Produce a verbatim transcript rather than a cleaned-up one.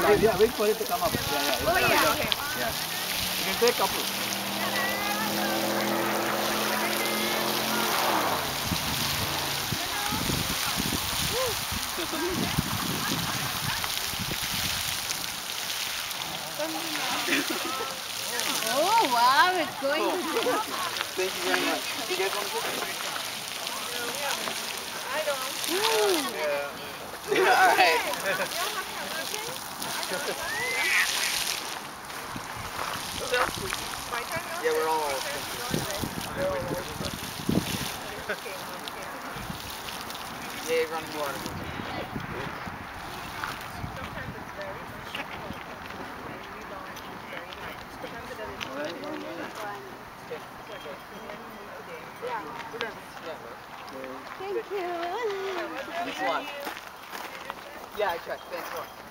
Wait, yeah, wait for it to come up. Yeah, yeah. Oh, yeah, okay. Yeah. You can take a couple. Oh, wow, it's going Cool. to Thank you very much. You guys want to put I don't. Yeah. Yeah, all right. Yeah, we're all. Yeah, running water. Sometimes it's very Yeah. Thank you. Thanks a lot. Yeah, I checked. Thanks a lot.